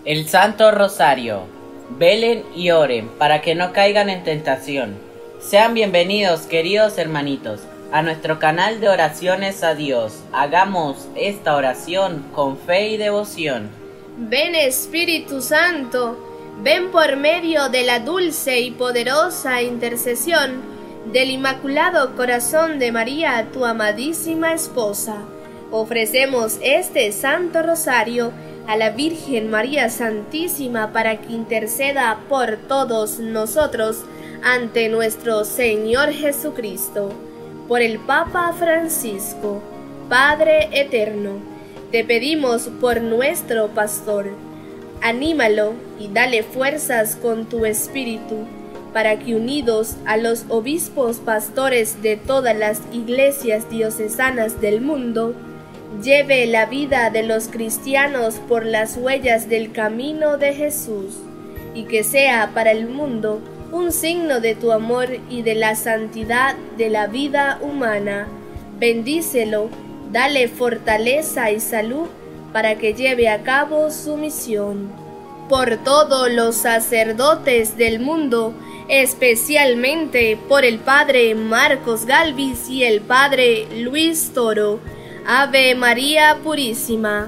El Santo Rosario. Velen y oren para que no caigan en tentación. Sean bienvenidos, queridos hermanitos, a nuestro canal de oraciones a Dios. Hagamos esta oración con fe y devoción. Ven Espíritu Santo, ven por medio de la dulce y poderosa intercesión del Inmaculado Corazón de María, tu amadísima esposa. Ofrecemos este Santo Rosario a la Virgen María Santísima para que interceda por todos nosotros ante nuestro Señor Jesucristo. Por el Papa Francisco, Padre eterno, te pedimos por nuestro pastor, anímalo y dale fuerzas con tu espíritu, para que unidos a los obispos pastores de todas las iglesias diocesanas del mundo, lleve la vida de los cristianos por las huellas del camino de Jesús, y que sea para el mundo un signo de tu amor y de la santidad de la vida humana. Bendícelo, dale fortaleza y salud para que lleve a cabo su misión. Por todos los sacerdotes del mundo, especialmente por el Padre Marcos Galvis y el Padre Luis Toro. Ave María Purísima,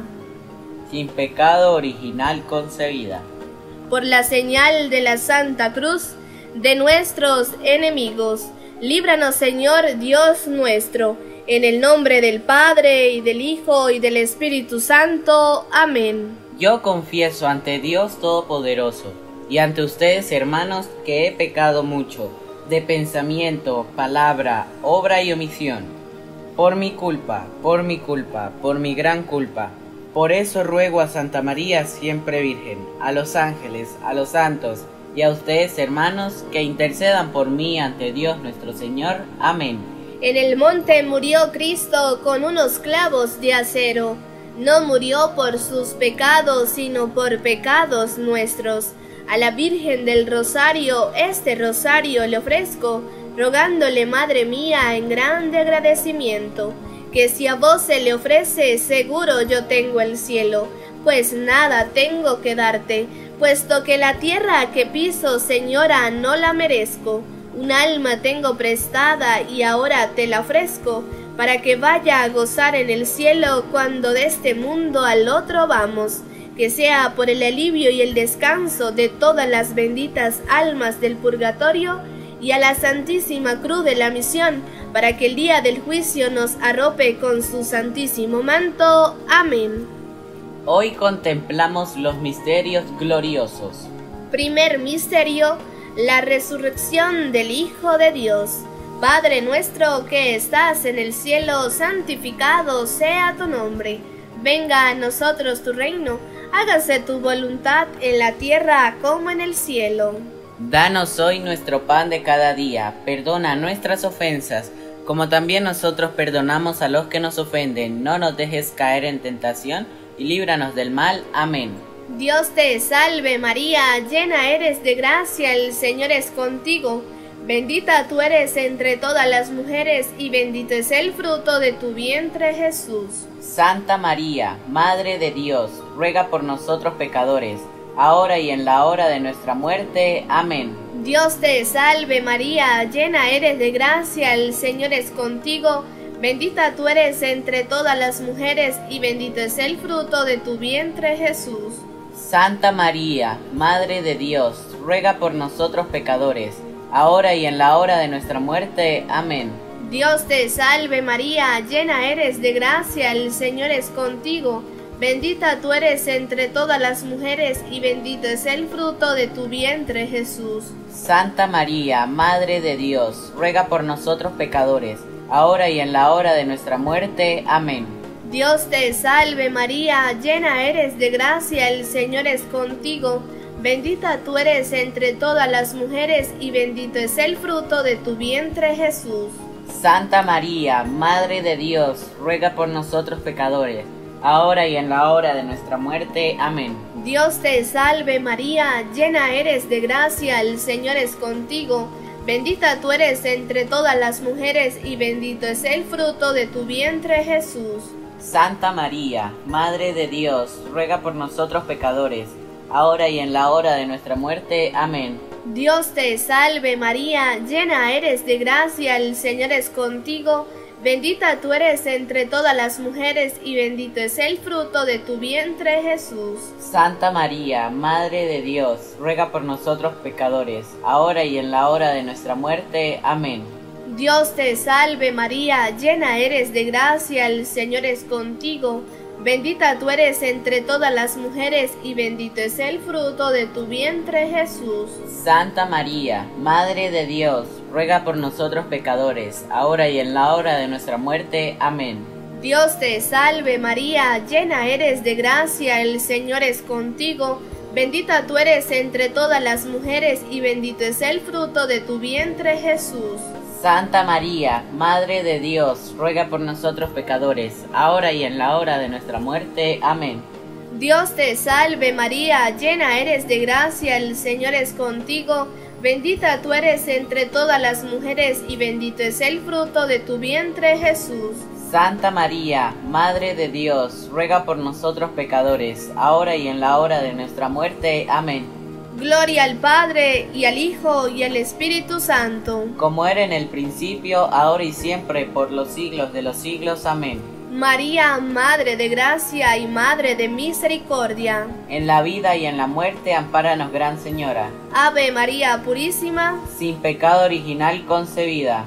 Sin pecado original concebida. por la señal de la Santa Cruz de nuestros enemigos, líbranos, Señor Dios nuestro, en el nombre del Padre, y del Hijo, y del Espíritu Santo. Amén. Yo confieso ante Dios Todopoderoso y ante ustedes, hermanos, que he pecado mucho, de pensamiento, palabra, obra y omisión. Por mi culpa, por mi gran culpa. Por eso ruego a Santa María siempre Virgen, a los ángeles, a los santos y a ustedes, hermanos, que intercedan por mí ante Dios nuestro Señor. Amén. En el monte murió Cristo con unos clavos de acero. No murió por sus pecados, sino por pecados nuestros. A la Virgen del Rosario, este rosario le ofrezco, rogándole, Madre mía, en grande agradecimiento, que si a vos se le ofrece, seguro yo tengo el cielo, pues nada tengo que darte, puesto que la tierra que piso, Señora, no la merezco. Un alma tengo prestada y ahora te la ofrezco, para que vaya a gozar en el cielo cuando de este mundo al otro vamos, que sea por el alivio y el descanso de todas las benditas almas del purgatorio, y a la Santísima Cruz de la Misión, para que el día del juicio nos arrope con su santísimo manto. Amén. Hoy contemplamos los misterios gloriosos. Primer misterio, la resurrección del Hijo de Dios. Padre nuestro que estás en el cielo, santificado sea tu nombre. Venga a nosotros tu reino, hágase tu voluntad en la tierra como en el cielo. Danos hoy nuestro pan de cada día, perdona nuestras ofensas, como también nosotros perdonamos a los que nos ofenden. No nos dejes caer en tentación, y líbranos del mal. Amén. Dios te salve María, llena eres de gracia, el Señor es contigo. Bendita tú eres entre todas las mujeres, y bendito es el fruto de tu vientre, Jesús. Santa María, Madre de Dios, ruega por nosotros pecadores, ahora y en la hora de nuestra muerte. Amén. Dios te salve María, llena eres de gracia, el Señor es contigo. Bendita tú eres entre todas las mujeres, y bendito es el fruto de tu vientre, Jesús. Santa María, Madre de Dios, ruega por nosotros pecadores, ahora y en la hora de nuestra muerte. Amén. Dios te salve María, llena eres de gracia, el Señor es contigo. Bendita tú eres entre todas las mujeres, y bendito es el fruto de tu vientre, Jesús. Santa María, Madre de Dios, ruega por nosotros pecadores, ahora y en la hora de nuestra muerte. Amén. Dios te salve María, llena eres de gracia, el Señor es contigo. Bendita tú eres entre todas las mujeres, y bendito es el fruto de tu vientre, Jesús. Santa María, Madre de Dios, ruega por nosotros pecadores, ahora y en la hora de nuestra muerte. Amén. Dios te salve María, llena eres de gracia, el Señor es contigo. Bendita tú eres entre todas las mujeres, y bendito es el fruto de tu vientre, Jesús. Santa María, Madre de Dios, ruega por nosotros pecadores, ahora y en la hora de nuestra muerte. Amén. Dios te salve María, llena eres de gracia, el Señor es contigo. Bendita tú eres entre todas las mujeres y bendito es el fruto de tu vientre, Jesús. Santa María, Madre de Dios, ruega por nosotros pecadores, ahora y en la hora de nuestra muerte. Amén. Dios te salve María, llena eres de gracia, el Señor es contigo. Bendita tú eres entre todas las mujeres y bendito es el fruto de tu vientre, Jesús. Santa María, Madre de Dios, ruega por nosotros pecadores, ahora y en la hora de nuestra muerte. Amén. Dios te salve María, llena eres de gracia, el Señor es contigo. Bendita tú eres entre todas las mujeres y bendito es el fruto de tu vientre, Jesús. Santa María, Madre de Dios, ruega por nosotros pecadores, ahora y en la hora de nuestra muerte. Amén. Dios te salve María, llena eres de gracia, el Señor es contigo. Bendita tú eres entre todas las mujeres y bendito es el fruto de tu vientre, Jesús. Santa María, Madre de Dios, ruega por nosotros pecadores, ahora y en la hora de nuestra muerte. Amén. Gloria al Padre, y al Hijo, y al Espíritu Santo. Como era en el principio, ahora y siempre, por los siglos de los siglos. Amén. María, Madre de Gracia y Madre de Misericordia. En la vida y en la muerte, ampáranos, Gran Señora. Ave María Purísima, sin pecado original concebida.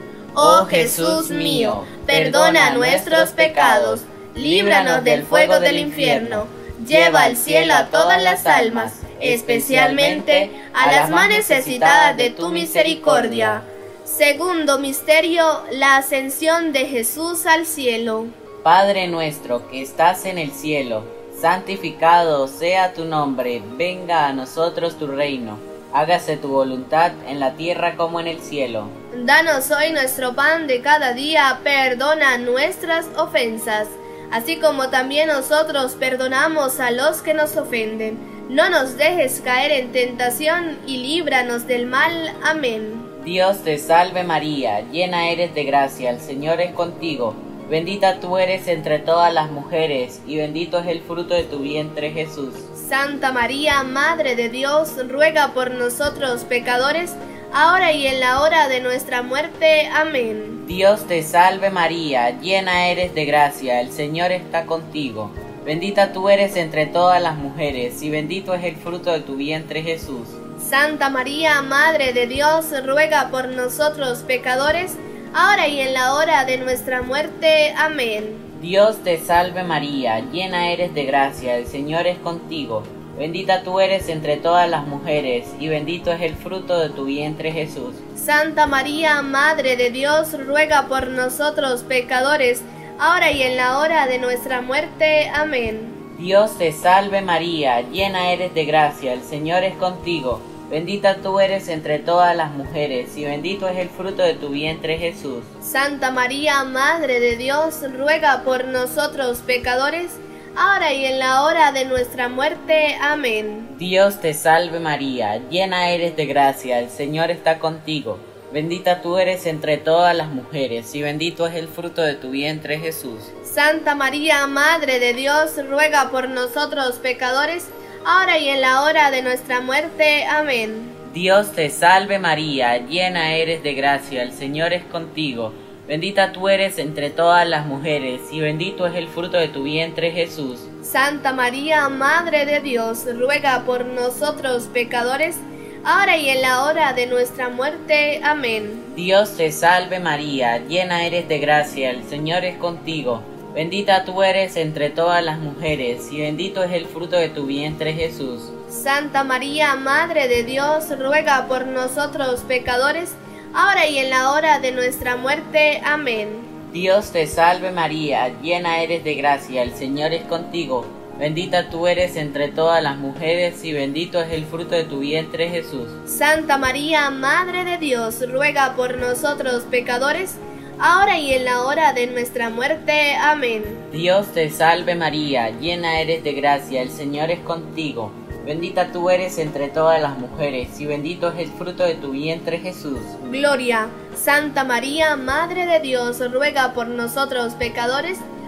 Oh Jesús mío, perdona nuestros pecados, líbranos del fuego del infierno, lleva al cielo a todas las almas, especialmente a las más necesitadas de tu misericordia. Segundo misterio, la ascensión de Jesús al cielo. Padre nuestro que estás en el cielo, santificado sea tu nombre, venga a nosotros tu reino, hágase tu voluntad en la tierra como en el cielo. Danos hoy nuestro pan de cada día, perdona nuestras ofensas, así como también nosotros perdonamos a los que nos ofenden. No nos dejes caer en tentación y líbranos del mal. Amén. Dios te salve María, llena eres de gracia, el Señor es contigo. Bendita tú eres entre todas las mujeres, y bendito es el fruto de tu vientre, Jesús. Santa María, Madre de Dios, ruega por nosotros pecadores, ahora y en la hora de nuestra muerte. Amén. Dios te salve María, llena eres de gracia, el Señor está contigo. Bendita tú eres entre todas las mujeres, y bendito es el fruto de tu vientre, Jesús. Santa María, Madre de Dios, ruega por nosotros pecadores, ahora y en la hora de nuestra muerte. Amén. Dios te salve María, llena eres de gracia, el Señor es contigo. Bendita tú eres entre todas las mujeres, y bendito es el fruto de tu vientre, Jesús. Santa María, Madre de Dios, ruega por nosotros pecadores, ahora y en la hora de nuestra muerte. Amén. Dios te salve María, llena eres de gracia, el Señor es contigo. Bendita tú eres entre todas las mujeres, y bendito es el fruto de tu vientre, Jesús. Santa María, Madre de Dios, ruega por nosotros pecadores, ahora y en la hora de nuestra muerte. Amén. Dios te salve María, llena eres de gracia, el Señor está contigo. Bendita tú eres entre todas las mujeres, y bendito es el fruto de tu vientre, Jesús. Santa María, Madre de Dios, ruega por nosotros pecadores, ahora y en la hora de nuestra muerte. Amén. Dios te salve María, llena eres de gracia, el Señor es contigo. Bendita tú eres entre todas las mujeres, y bendito es el fruto de tu vientre, Jesús. Santa María, Madre de Dios, ruega por nosotros pecadores, ahora y en la hora de nuestra muerte. Amén. Dios te salve María, llena eres de gracia, el Señor es contigo. Bendita tú eres entre todas las mujeres, y bendito es el fruto de tu vientre, Jesús. Santa María, Madre de Dios, ruega por nosotros pecadores, ahora y en la hora de nuestra muerte. Amén. Dios te salve María, llena eres de gracia, el Señor es contigo. Bendita tú eres entre todas las mujeres, y bendito es el fruto de tu vientre, Jesús. Santa María, Madre de Dios, ruega por nosotros pecadores, ahora y en la hora de nuestra muerte. Amén. Dios te salve María, llena eres de gracia, el Señor es contigo. Bendita tú eres entre todas las mujeres, y bendito es el fruto de tu vientre, Jesús. Gloria. Santa María, Madre de Dios, ruega por nosotros pecadores,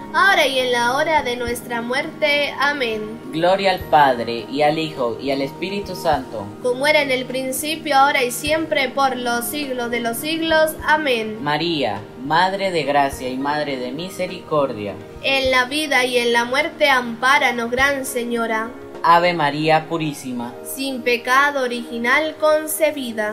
ahora y en la hora de nuestra muerte. Amén. Gloria al Padre, y al Hijo, y al Espíritu Santo, como era en el principio, ahora y siempre, por los siglos de los siglos. Amén. María, Madre de gracia y Madre de misericordia, en la vida y en la muerte, ampáranos, Gran Señora. Ave María Purísima, sin pecado original concebida.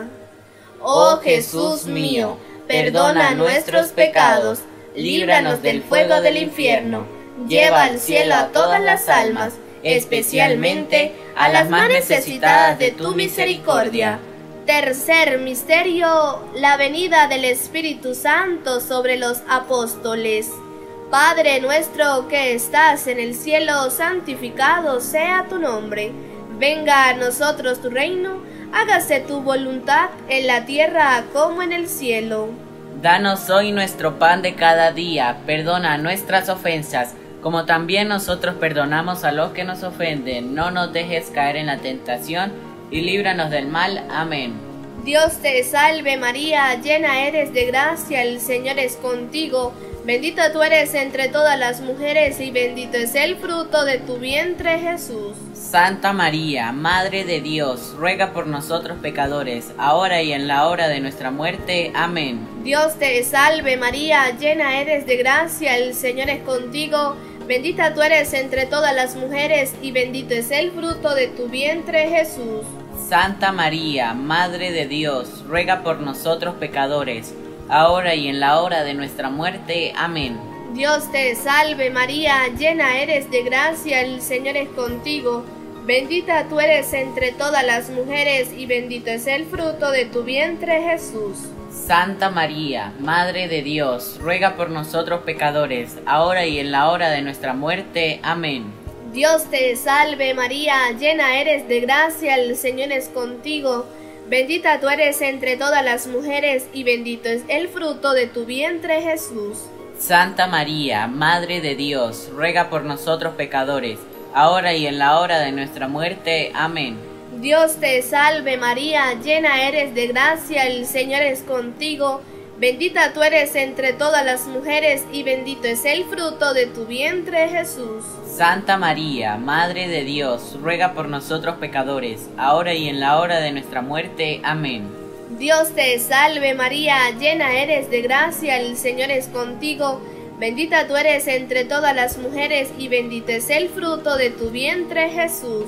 Oh Jesús mío, perdona nuestros pecados, líbranos del fuego del infierno, lleva al cielo a todas las almas, especialmente a las más necesitadas de tu misericordia. Tercer misterio, la venida del Espíritu Santo sobre los apóstoles. Padre nuestro que estás en el cielo, santificado sea tu nombre. Venga a nosotros tu reino, hágase tu voluntad en la tierra como en el cielo. Danos hoy nuestro pan de cada día, perdona nuestras ofensas, como también nosotros perdonamos a los que nos ofenden. No nos dejes caer en la tentación, y líbranos del mal. Amén. Dios te salve María, llena eres de gracia, el Señor es contigo. Bendita tú eres entre todas las mujeres, y bendito es el fruto de tu vientre, Jesús. Santa María, Madre de Dios, ruega por nosotros pecadores, ahora y en la hora de nuestra muerte. Amén. Dios te salve María, llena eres de gracia, el Señor es contigo. Bendita tú eres entre todas las mujeres, y bendito es el fruto de tu vientre, Jesús. Santa María, Madre de Dios, ruega por nosotros pecadores, ahora y en la hora de nuestra muerte. Amén. Dios te salve María, llena eres de gracia, el Señor es contigo. Bendita tú eres entre todas las mujeres, y bendito es el fruto de tu vientre, Jesús. Santa María, Madre de Dios, ruega por nosotros pecadores, ahora y en la hora de nuestra muerte. Amén. Dios te salve María, llena eres de gracia, el Señor es contigo. Bendita tú eres entre todas las mujeres, y bendito es el fruto de tu vientre, Jesús. Santa María, Madre de Dios, ruega por nosotros pecadores, ahora y en la hora de nuestra muerte. Amén. Dios te salve María, llena eres de gracia, el Señor es contigo. Bendita tú eres entre todas las mujeres, y bendito es el fruto de tu vientre, Jesús. Santa María, Madre de Dios, ruega por nosotros pecadores, ahora y en la hora de nuestra muerte. Amén. Dios te salve María, llena eres de gracia, el Señor es contigo. Bendita tú eres entre todas las mujeres, y bendito es el fruto de tu vientre, Jesús.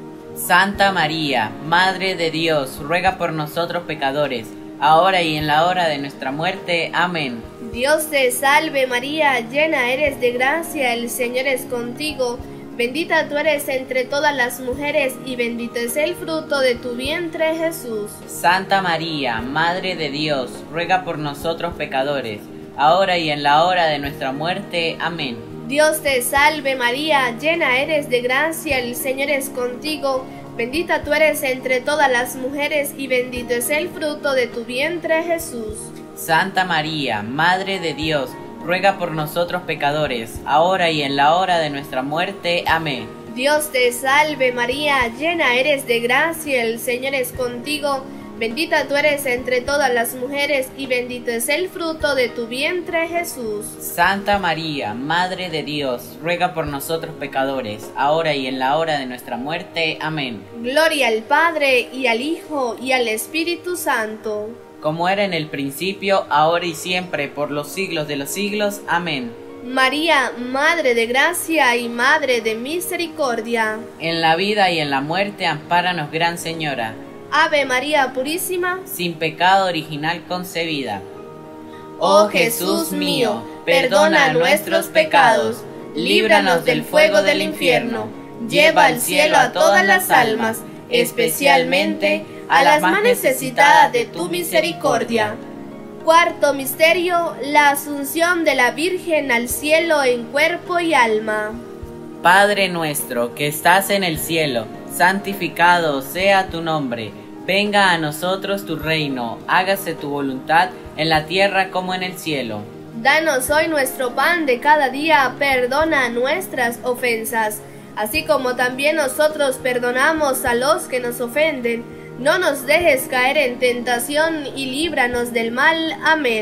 Santa María, Madre de Dios, ruega por nosotros pecadores, ahora y en la hora de nuestra muerte. Amén. Dios te salve María, llena eres de gracia, el Señor es contigo. Bendita tú eres entre todas las mujeres, y bendito es el fruto de tu vientre, Jesús. Santa María, Madre de Dios, ruega por nosotros pecadores, ahora y en la hora de nuestra muerte. Amén. Dios te salve María, llena eres de gracia, el Señor es contigo. Bendita tú eres entre todas las mujeres, y bendito es el fruto de tu vientre, Jesús. Santa María, Madre de Dios, ruega por nosotros pecadores, ahora y en la hora de nuestra muerte. Amén. Dios te salve María, llena eres de gracia, el Señor es contigo. Bendita tú eres entre todas las mujeres, y bendito es el fruto de tu vientre, Jesús. Santa María, Madre de Dios, ruega por nosotros pecadores, ahora y en la hora de nuestra muerte. Amén. Gloria al Padre, y al Hijo, y al Espíritu Santo. Como era en el principio, ahora y siempre, por los siglos de los siglos. Amén. María, Madre de gracia y Madre de misericordia. En la vida y en la muerte, ampáranos, Gran Señora. Ave María Purísima, sin pecado original concebida. Oh Jesús mío, perdona nuestros pecados, líbranos del fuego del infierno, lleva al cielo a todas las almas, especialmente a las más necesitadas de tu misericordia. Cuarto misterio, la asunción de la Virgen al cielo en cuerpo y alma. Padre nuestro que estás en el cielo, santificado sea tu nombre. Venga a nosotros tu reino, hágase tu voluntad en la tierra como en el cielo. Danos hoy nuestro pan de cada día, perdona nuestras ofensas, así como también nosotros perdonamos a los que nos ofenden. No nos dejes caer en tentación y líbranos del mal. Amén.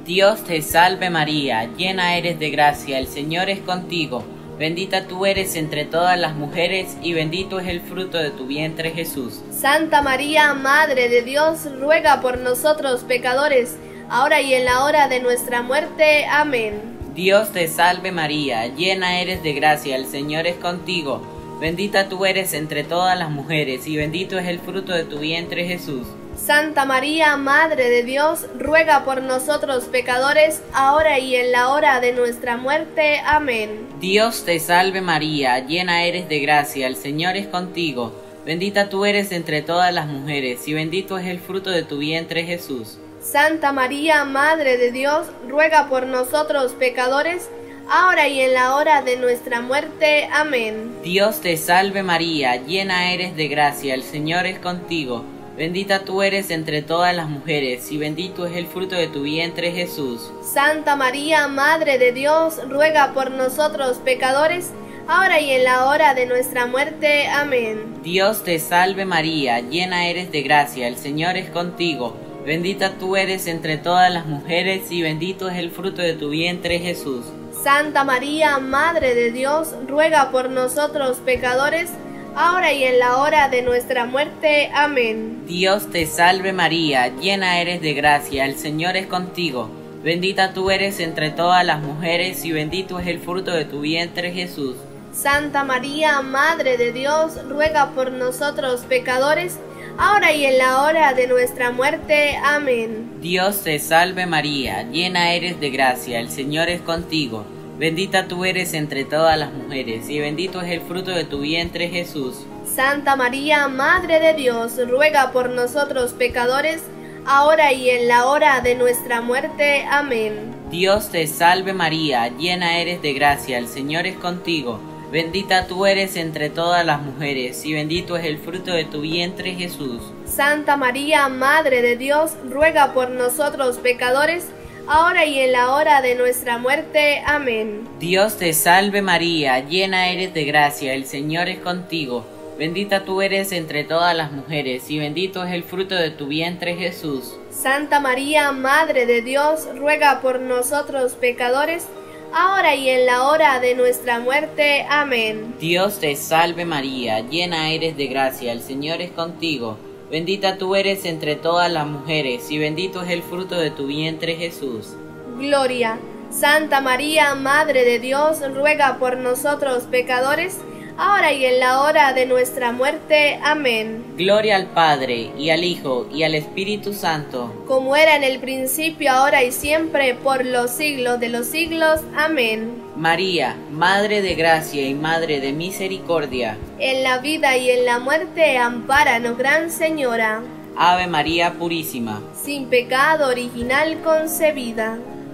Dios te salve María, llena eres de gracia, el Señor es contigo. Bendita tú eres entre todas las mujeres, y bendito es el fruto de tu vientre, Jesús. Santa María, Madre de Dios, ruega por nosotros pecadores, ahora y en la hora de nuestra muerte. Amén. Dios te salve María, llena eres de gracia, el Señor es contigo. Bendita tú eres entre todas las mujeres, y bendito es el fruto de tu vientre, Jesús. Santa María, Madre de Dios, ruega por nosotros pecadores, ahora y en la hora de nuestra muerte. Amén. Dios te salve María, llena eres de gracia, el Señor es contigo. Bendita tú eres entre todas las mujeres, y bendito es el fruto de tu vientre, Jesús. Santa María, Madre de Dios, ruega por nosotros pecadores, ahora y en la hora de nuestra muerte. Amén. Dios te salve María, llena eres de gracia, el Señor es contigo. Bendita tú eres entre todas las mujeres, y bendito es el fruto de tu vientre, Jesús. Santa María, Madre de Dios, ruega por nosotros pecadores, ahora y en la hora de nuestra muerte. Amén. Dios te salve María, llena eres de gracia, el Señor es contigo. Bendita tú eres entre todas las mujeres, y bendito es el fruto de tu vientre, Jesús. Santa María, Madre de Dios, ruega por nosotros pecadores, ahora y en la hora de nuestra muerte. Amén. Dios te salve María, llena eres de gracia, el Señor es contigo. Bendita tú eres entre todas las mujeres, y bendito es el fruto de tu vientre, Jesús. Santa María, Madre de Dios, ruega por nosotros pecadores, ahora y en la hora de nuestra muerte. Amén. Dios te salve María, llena eres de gracia, el Señor es contigo. Bendita tú eres entre todas las mujeres, y bendito es el fruto de tu vientre, Jesús. Santa María, Madre de Dios, ruega por nosotros pecadores, ahora y en la hora de nuestra muerte. Amén. Dios te salve María, llena eres de gracia, el Señor es contigo. Bendita tú eres entre todas las mujeres, y bendito es el fruto de tu vientre, Jesús. Santa María, Madre de Dios, ruega por nosotros pecadores, ahora y en la hora de nuestra muerte. Amén. Dios te salve María, llena eres de gracia, el Señor es contigo. Bendita tú eres entre todas las mujeres, y bendito es el fruto de tu vientre, Jesús. Santa María, Madre de Dios, ruega por nosotros pecadores, ahora y en la hora de nuestra muerte. Amén. Dios te salve María, llena eres de gracia, el Señor es contigo. Bendita tú eres entre todas las mujeres, y bendito es el fruto de tu vientre, Jesús. Gloria. Santa María, Madre de Dios, ruega por nosotros pecadores, ahora y en la hora de nuestra muerte. Amén. Gloria al Padre, y al Hijo, y al Espíritu Santo. Como era en el principio, ahora y siempre, por los siglos de los siglos. Amén. María, Madre de gracia y Madre de misericordia. En la vida y en la muerte, ampáranos, Gran Señora. Ave María Purísima. Sin pecado original concebida.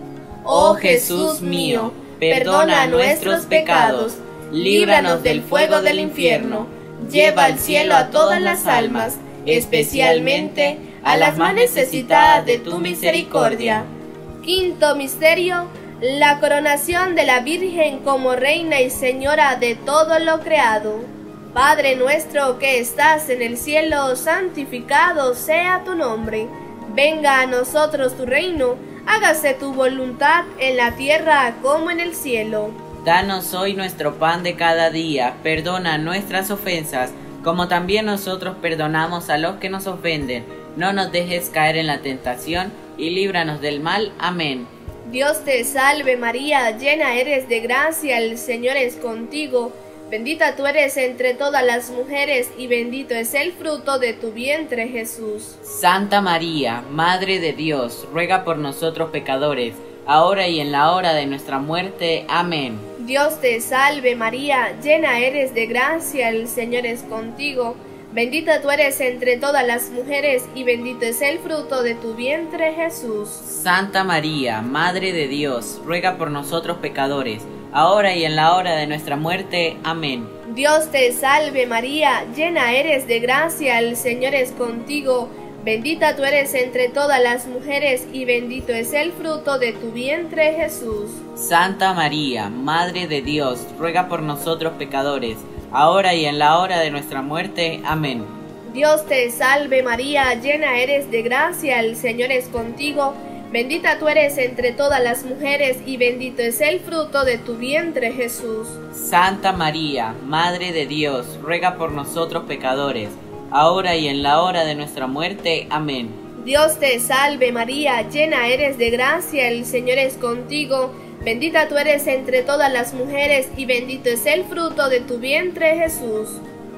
Oh Jesús mío, perdona nuestros pecados, líbranos del fuego del infierno, lleva al cielo a todas las almas, especialmente a las más necesitadas de tu misericordia. Quinto misterio: la coronación de la Virgen como Reina y Señora de todo lo creado. Padre nuestro que estás en el cielo, santificado sea tu nombre. Venga a nosotros tu reino, hágase tu voluntad en la tierra como en el cielo. Danos hoy nuestro pan de cada día, perdona nuestras ofensas, como también nosotros perdonamos a los que nos ofenden. No nos dejes caer en la tentación, y líbranos del mal. Amén. Dios te salve María, llena eres de gracia, el Señor es contigo. Bendita tú eres entre todas las mujeres, y bendito es el fruto de tu vientre, Jesús. Santa María, Madre de Dios, ruega por nosotros pecadores, ahora y en la hora de nuestra muerte. Amén. Dios te salve María, llena eres de gracia, el Señor es contigo. Bendita tú eres entre todas las mujeres, y bendito es el fruto de tu vientre, Jesús. Santa María, Madre de Dios, ruega por nosotros pecadores, ahora y en la hora de nuestra muerte. Amén. Dios te salve María, llena eres de gracia, el Señor es contigo. Bendita tú eres entre todas las mujeres, y bendito es el fruto de tu vientre, Jesús. Santa María, Madre de Dios, ruega por nosotros pecadores, ahora y en la hora de nuestra muerte. Amén. Dios te salve María, llena eres de gracia, el Señor es contigo. Bendita tú eres entre todas las mujeres y bendito es el fruto de tu vientre, Jesús. Santa María, Madre de Dios, ruega por nosotros pecadores, ahora y en la hora de nuestra muerte. Amén. Dios te salve María, llena eres de gracia, el Señor es contigo. Bendita tú eres entre todas las mujeres y bendito es el fruto de tu vientre, Jesús.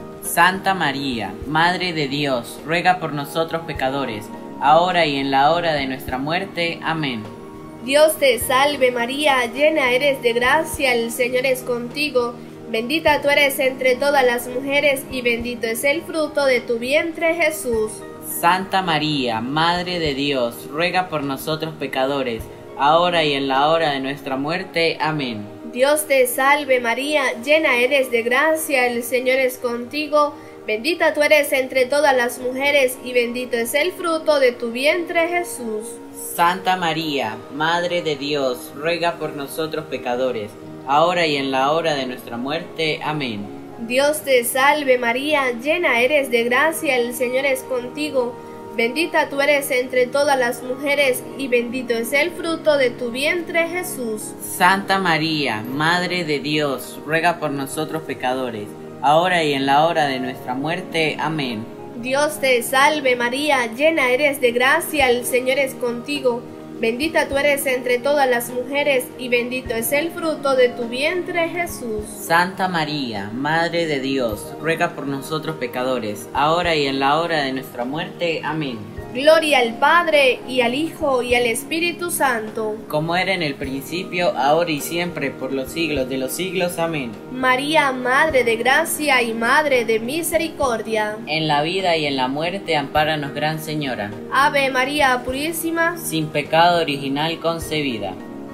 Santa María, Madre de Dios, ruega por nosotros pecadores, ahora y en la hora de nuestra muerte. Amén. Dios te salve María, llena eres de gracia, el Señor es contigo. Bendita tú eres entre todas las mujeres y bendito es el fruto de tu vientre, Jesús. Santa María, Madre de Dios, ruega por nosotros pecadores, ahora y en la hora de nuestra muerte. Amén. Dios te salve María, llena eres de gracia, el Señor es contigo. Bendita tú eres entre todas las mujeres y bendito es el fruto de tu vientre, Jesús. Santa María, Madre de Dios, ruega por nosotros pecadores, ahora y en la hora de nuestra muerte. Amén. Dios te salve María, llena eres de gracia, el Señor es contigo. Bendita tú eres entre todas las mujeres y bendito es el fruto de tu vientre, Jesús. Santa María, Madre de Dios, ruega por nosotros pecadores, ahora y en la hora de nuestra muerte. Amén. Dios te salve María, llena eres de gracia, el Señor es contigo. Bendita tú eres entre todas las mujeres y bendito es el fruto de tu vientre, Jesús. Santa María, Madre de Dios, ruega por nosotros pecadores, ahora y en la hora de nuestra muerte. Amén. Gloria al Padre, y al Hijo, y al Espíritu Santo. Como era en el principio, ahora y siempre, por los siglos de los siglos. Amén. María, Madre de Gracia y Madre de Misericordia. En la vida y en la muerte, ampáranos, Gran Señora. Ave María Purísima, sin pecado original concebida.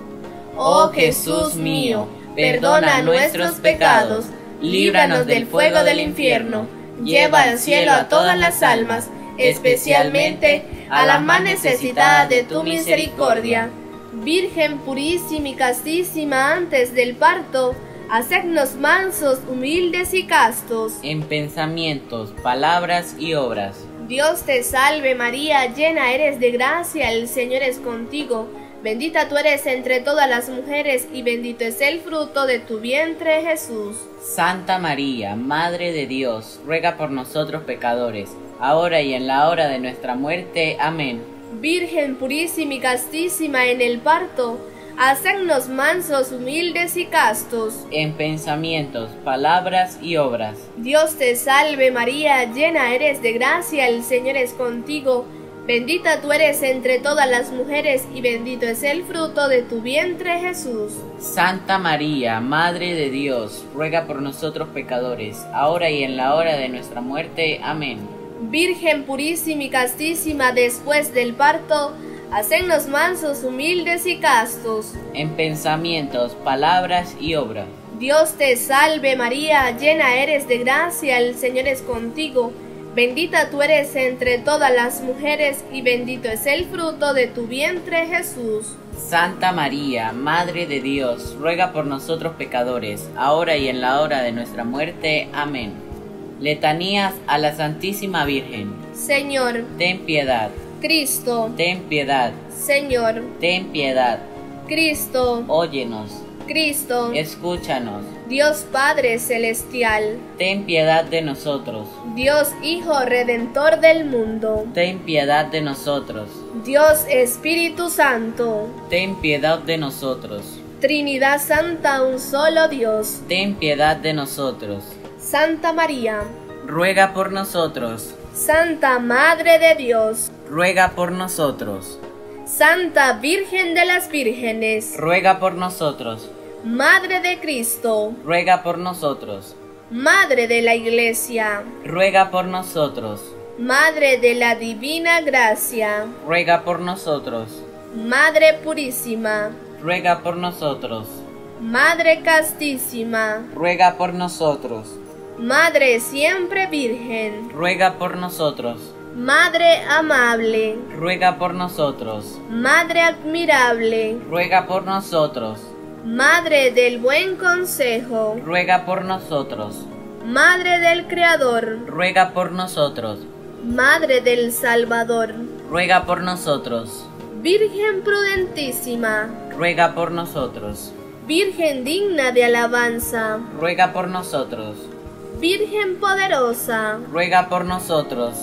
Oh Jesús mío, perdona nuestros pecados, líbranos del fuego del infierno, lleva al cielo a todas las almas, especialmente a las más necesitadas de tu misericordia. Virgen purísima y castísima antes del parto, hacednos mansos, humildes y castos. En pensamientos, palabras y obras. Dios te salve María, llena eres de gracia, el Señor es contigo. Bendita tú eres entre todas las mujeres y bendito es el fruto de tu vientre, Jesús. Santa María, Madre de Dios, ruega por nosotros pecadores, ahora y en la hora de nuestra muerte. Amén. Virgen purísima y castísima en el parto, hacednos mansos, humildes y castos. En pensamientos, palabras y obras. Dios te salve María, llena eres de gracia, el Señor es contigo. Bendita tú eres entre todas las mujeres y bendito es el fruto de tu vientre, Jesús. Santa María, Madre de Dios, ruega por nosotros pecadores, ahora y en la hora de nuestra muerte. Amén. Virgen purísima y castísima después del parto, hacednos mansos, humildes y castos. En pensamientos, palabras y obras. Dios te salve María, llena eres de gracia, el Señor es contigo. Bendita tú eres entre todas las mujeres y bendito es el fruto de tu vientre, Jesús. Santa María, Madre de Dios, ruega por nosotros pecadores, ahora y en la hora de nuestra muerte. Amén. Letanías a la Santísima Virgen. Señor, ten piedad. Cristo, ten piedad. Señor, ten piedad. Cristo, óyenos. Cristo, escúchanos. Dios Padre Celestial, ten piedad de nosotros. Dios Hijo Redentor del mundo, ten piedad de nosotros. Dios Espíritu Santo, ten piedad de nosotros. Trinidad Santa, un solo Dios, ten piedad de nosotros. Santa María, ruega por nosotros. Santa Madre de Dios, ruega por nosotros. Santa Virgen de las Vírgenes, ruega por nosotros. Madre de Cristo, ruega por nosotros. Madre de la Iglesia, ruega por nosotros. Madre de la Divina Gracia, ruega por nosotros. Madre Purísima, ruega por nosotros. Madre Castísima, ruega por nosotros. Madre Siempre Virgen, ruega por nosotros. Madre Amable, ruega por nosotros. Madre Admirable, ruega por nosotros. Madre del Buen Consejo, ruega por nosotros. Madre del Creador, ruega por nosotros. Madre del Salvador, ruega por nosotros. Virgen prudentísima, ruega por nosotros. Virgen digna de alabanza, Ruega por nosotros. Virgen poderosa, Ruega por nosotros.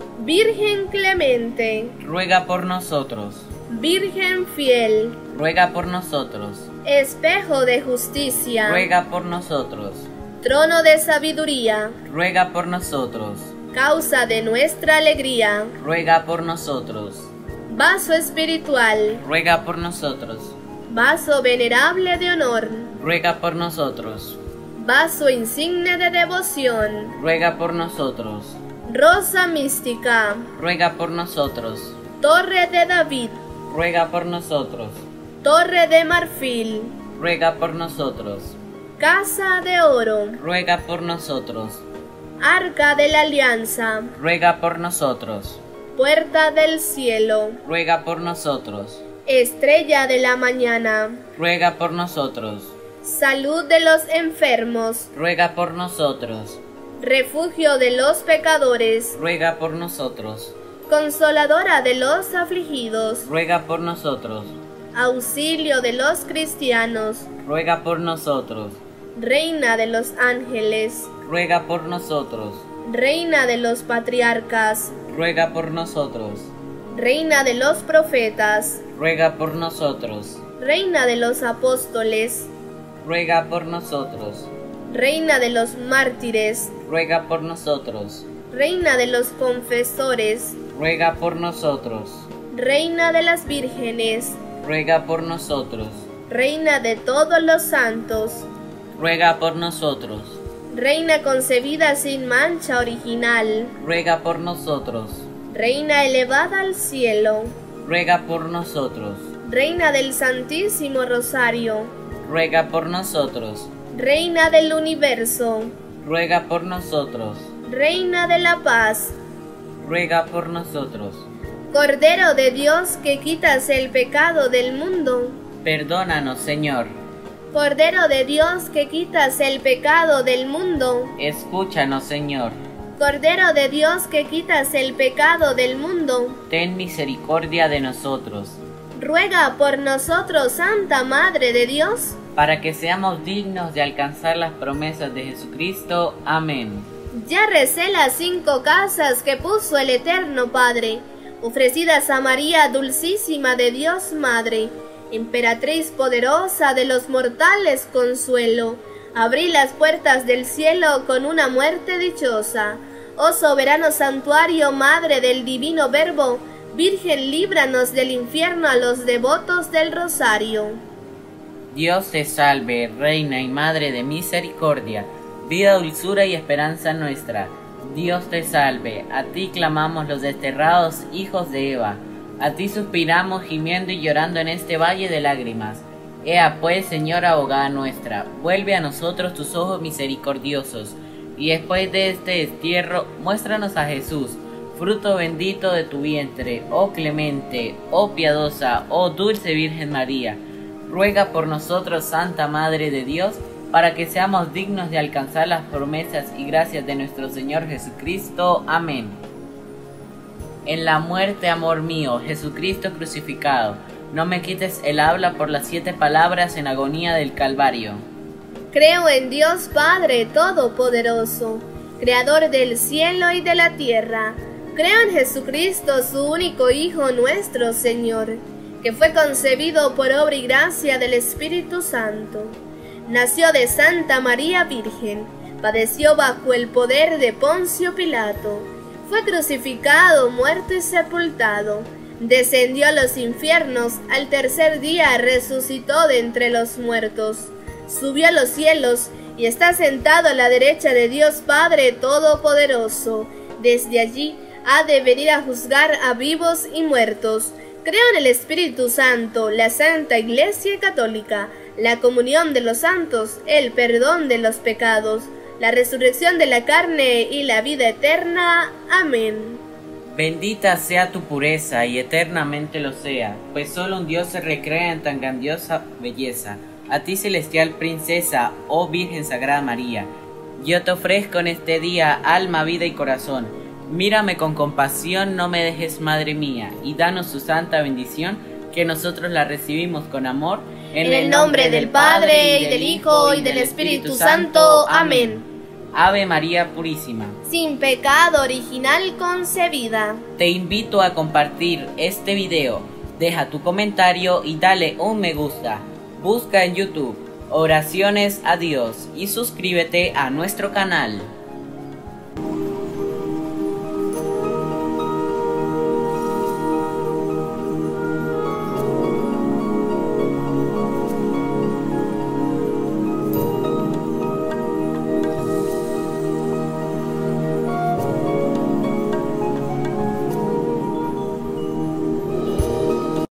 Virgen clemente, Ruega por nosotros. Virgen fiel, Ruega por nosotros. espejo de justicia, Ruega por nosotros. trono de sabiduría, Ruega por nosotros. causa de nuestra alegría, Ruega por nosotros. vaso espiritual, Ruega por nosotros. vaso venerable de honor, Ruega por nosotros. vaso insigne de devoción, Ruega por nosotros. rosa mística, Ruega por nosotros. torre de David, Ruega por nosotros. torre de marfil, Ruega por nosotros. casa de oro, Ruega por nosotros. arca de la alianza, Ruega por nosotros. puerta del cielo, Ruega por nosotros. estrella de la mañana, Ruega por nosotros. salud de los enfermos, Ruega por nosotros. refugio de los pecadores, Ruega por nosotros. consoladora de los afligidos, Ruega por nosotros. auxilio de los cristianos, Ruega por nosotros. reina de los ángeles, Ruega por nosotros. reina de los patriarcas, Ruega por nosotros. reina de los profetas, Ruega por nosotros. reina de los apóstoles, Ruega por nosotros. reina de los mártires, Ruega por nosotros. reina de los confesores, Ruega por nosotros. reina de las vírgenes, Ruega por nosotros. reina de todos los santos, Ruega por nosotros. reina concebida sin mancha original, Ruega por nosotros. reina elevada al cielo, Ruega por nosotros. reina del Santísimo Rosario, Ruega por nosotros. reina del universo, Ruega por nosotros. reina de la paz, Ruega por nosotros. Cordero de Dios que quitas el pecado del mundo, Perdónanos, Señor. Cordero de Dios que quitas el pecado del mundo, Escúchanos, Señor. Cordero de Dios que quitas el pecado del mundo, Ten misericordia de nosotros, ruega por nosotros, Santa Madre de Dios. para que seamos dignos de alcanzar las promesas de Jesucristo. Amén. Ya recé las 5 casas que puso el Eterno Padre, ofrecidas a María Dulcísima de Dios Madre, emperatriz poderosa de los mortales consuelo. Abrí las puertas del cielo con una muerte dichosa. Oh soberano santuario, Madre del Divino Verbo, Virgen, líbranos del infierno a los devotos del Rosario. Dios te salve, Reina y Madre de misericordia, vida, dulzura y esperanza nuestra. Dios te salve, a ti clamamos los desterrados hijos de Eva, a ti suspiramos gimiendo y llorando en este valle de lágrimas. Ea pues, Señora abogada nuestra, vuelve a nosotros tus ojos misericordiosos, y después de este destierro, muéstranos a Jesús, fruto bendito de tu vientre, oh clemente, oh piadosa, oh dulce Virgen María. Ruega por nosotros, Santa Madre de Dios, para que seamos dignos de alcanzar las promesas y gracias de nuestro Señor Jesucristo. Amén. En la muerte, amor mío, Jesucristo crucificado, no me quites el habla por las 7 palabras en agonía del Calvario. Creo en Dios Padre Todopoderoso, Creador del cielo y de la tierra. Creo en Jesucristo, su único Hijo, nuestro Señor, que fue concebido por obra y gracia del Espíritu Santo. Nació de Santa María Virgen, padeció bajo el poder de Poncio Pilato, fue crucificado, muerto y sepultado, descendió a los infiernos, al tercer día resucitó de entre los muertos, subió a los cielos y está sentado a la derecha de Dios Padre Todopoderoso. Desde allí ha de venir a juzgar a vivos y muertos. Creo en el Espíritu Santo, la Santa Iglesia Católica, la comunión de los santos, el perdón de los pecados, la resurrección de la carne y la vida eterna. Amén. Bendita sea tu pureza y eternamente lo sea, pues solo un Dios se recrea en tan grandiosa belleza. A ti, celestial princesa, oh Virgen Sagrada María, yo te ofrezco en este día alma, vida y corazón. Mírame con compasión, no me dejes, Madre mía, y danos su santa bendición, que nosotros la recibimos con amor. En el nombre del Padre, y del Hijo, y del Espíritu Santo. Amén. Ave María Purísima, sin pecado original concebida. Te invito a compartir este video, deja tu comentario y dale un me gusta. Busca en YouTube Oraciones a Dios y suscríbete a nuestro canal.